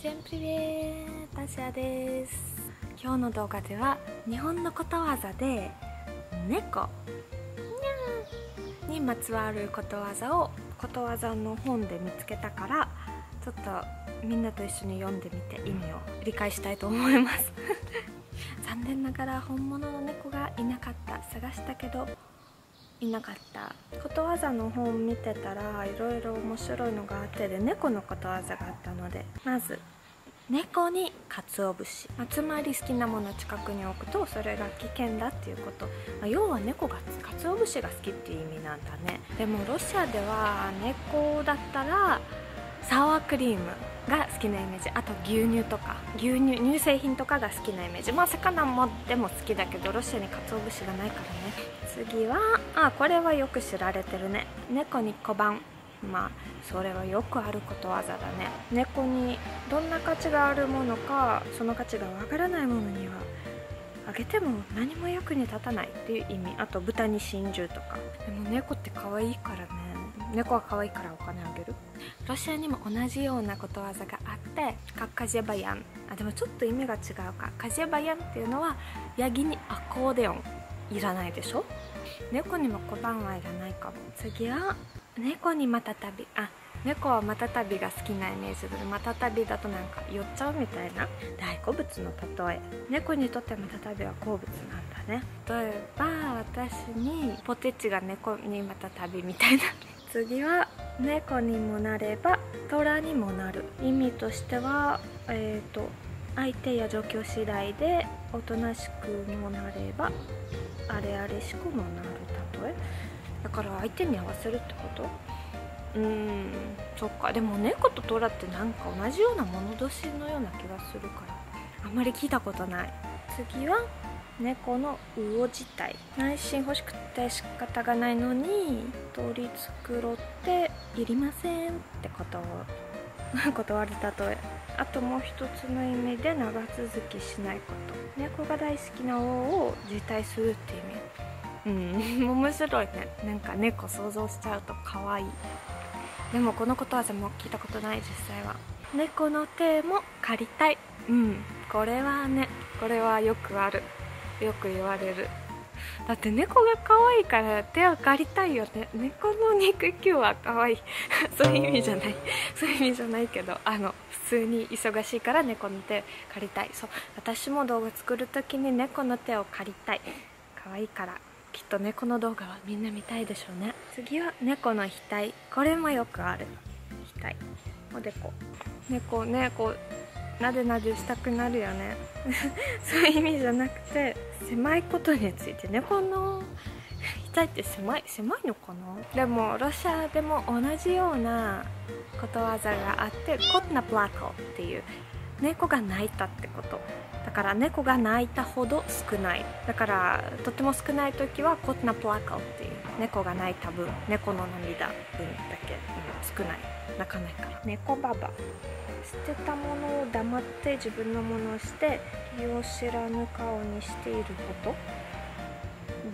Всем привет! タシアです。今日の動画では日本のことわざで猫にまつわることわざをことわざの本で見つけたから、ちょっとみんなと一緒に読んでみて意味を理解したいと思います残念ながら本物の猫がいなかった。探したけどいなかった。ことわざの本見てたらいろいろ面白いのがあって、で猫のことわざがあったので、まず猫に鰹節、つまり好きなものを近くに置くとそれが危険だっていうこと、要は猫が鰹節が好きっていう意味なんだね。でもロシアでは猫だったらサワークリームが好きなイメージ、あと牛乳とか乳製品とかが好きなイメージ。魚もでも好きだけどロシアに鰹節がないからね。次はこれはよく知られてるね。猫に小判。それはよくあることわざだね。猫にどんな価値があるものか、その価値がわからないものにはあげても何も役に立たないっていう意味。あと豚に真珠とか。でも猫って可愛いからね。猫は可愛いからお金あげる。ロシアにも同じようなことわざがあって、カジェバヤン。でもちょっと意味が違うか。カジェバヤンっていうのはヤギにアコーデオンいらないでしょ。猫にも小判はいらないかも。次は猫にまたたび。猫はまたたびが好きなイメージで、またたびだとなんか酔っちゃうみたいな大好物の例え。猫にとってまたたびは好物なんだね。例えば私にポテチが猫にまたたびみたいな次は猫にもなれば虎にもなる。意味としては相手や状況次第でおとなしくもなればあれあれしくもなる例えだから相手に合わせるってこと。そっか。でも猫と虎ってなんか同じような物年のような気がするからあんまり聞いたことない。次は猫の魚自体。内心欲しくて仕方がないのに取り繕っていりませんってことを断る例え。あともう一つの意味で長続きしないこと。猫が大好きな王を辞退するって意味。面白いね。なんか猫想像しちゃうと可愛い。でもこのことわざも聞いたことない。実際は猫の手も借りたい。これはね、これはよくある。よく言われる。だって猫が可愛いから手を借りたいよね。猫の肉球は可愛いそういう意味じゃないそういう意味じゃないけど、普通に忙しいから猫の手借りたい。そう、私も動画作るときに猫の手を借りたい。可愛いから。きっと猫の動画はみんな見たいでしょうね。次は猫の額。これもよくある。額おでこ。猫ね、こうなでなでしたくなるよねそういう意味じゃなくて、狭いことについて。猫の額って狭いのかな。でもロシアでも同じようなことわざがあって、コトナプラコっていう猫が泣いたってこと。だから猫が泣いたほど少ない。だからとても少ない時はコトナプラコっていう、猫が泣いた分、猫の涙分だけ、少ない。泣かないから。猫ババ。捨てたものを黙って自分のものをして気を知らぬ顔にしていること。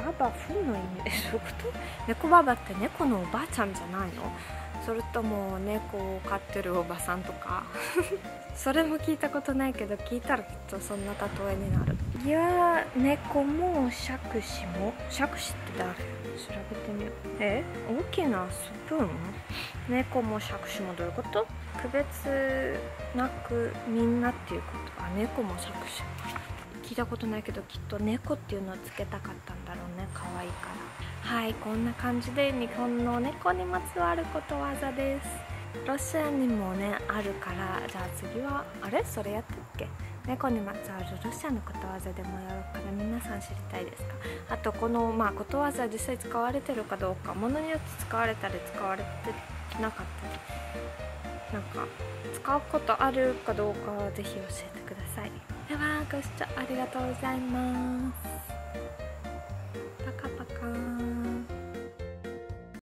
ババフの意味でそういうこと。猫ババって猫のおばあちゃんじゃないの？それとも猫を飼ってるおばさんとかそれも聞いたことないけど、聞いたらきっとそんな例えになる。いや猫も杓子も。杓子って誰？調べてみよう。大きなスプーン。猫も杓子もどういうこと？区別なくみんなっていうこと。猫も杓子。聞いたことないけど、きっと猫っていうのをつけたかったんだろうね。可愛いから。はい、こんな感じで日本の猫にまつわることわざです。ロシアにもねあるから、じゃあ次はそれやったっけ。猫にまつわるロシアのことわざでもやろうから、皆さん知りたいですか。あとこのことわざ実際使われてるかどうか、ものによって使われたり使われてなかったり、なんか使うことあるかどうかはぜひ教えてください。ではご視聴ありがとうございます。